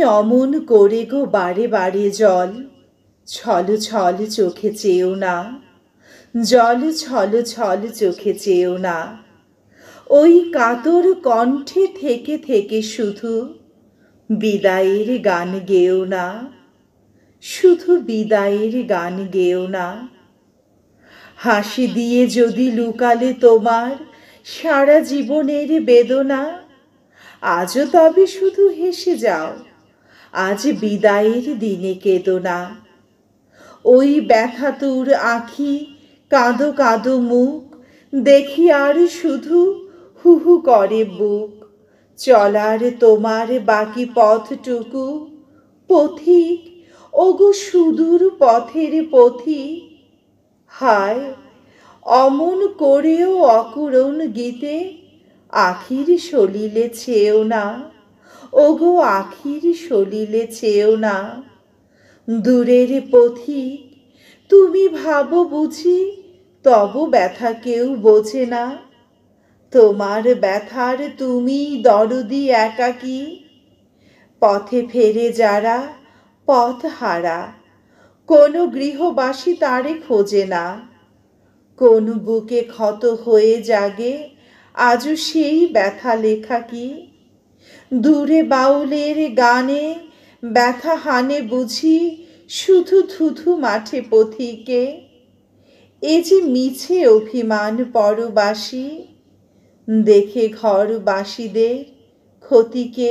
অমন করে গো বারে বারে জল ছল ছল চোখে চেয়েও না, জল ছল ছল চোখে চেয়েও না। ওই কাতর কণ্ঠে থেকে থেকে শুধু বিদায়ের গান গেয়েও না, শুধু বিদায়ের গান গেয়েও না। হাসি দিয়ে যদি লুকালে তোমার সারা জীবনের বেদনা, আজও তবে শুধু হেসে যাও, আজ বিদায়ের দিনে কেঁদো না। ওই ব্যথাতুর আঁখি কাঁদো কাঁদো মুখ দেখি আর শুধু হু হু করে বুক। চলার তোমার বাকি পথটুকু পথিক, ওগো সুদূর পথের পথিক। হায় অমন করেও অকুরণ গীতে আখির সলিলে চেয়েও না, ওগো আখির সলিলে চেয়েও না। দূরের পথিক তুমি ভাবো বুঝি তব ব্যথা কেউ বোঝে না, তোমার ব্যথার তুমি দরদি একাকী। পথে ফেরে যারা পথ হারা, কোনো গৃহবাসী তারে খোঁজে না। কোন বুকে ক্ষত হয়ে জাগে আজও সেই ব্যথা লেখা কি? দূরে বাউলের গানে ব্যথা হানে বুঝি শুধু ধুধু মাঠে পথিকে। এ যে মিছে অভিমান পরবাসী, দেখে ঘরবাসীদের ক্ষতিকে।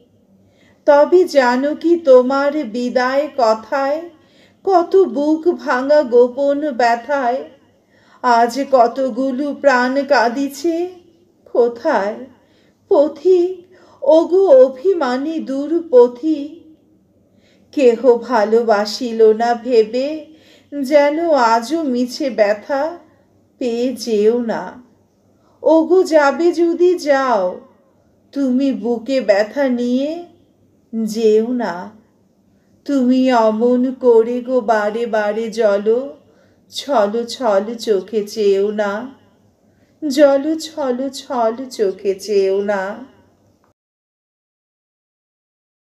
তবে জানো কি তোমার বিদায় কথায় কত বুক ভাঙা গোপন ব্যথায় আজ কতগুলো প্রাণ কাঁদিছে কোথায়? পথিক ওগো অভিমানী দূর পথিক। কেহ ভালোবাসিল না ভেবে যেন আজও মিছে ব্যথা পেয়ে যেও না। ওগো যাবে যদি যাও, তুমি বুকে ব্যথা নিয়ে যেও না। তুমি অমন করে গো বারে বারে জল ছল ছল চোখে চেয়েও না, জল ছল ছল চোখে চেয়েও না।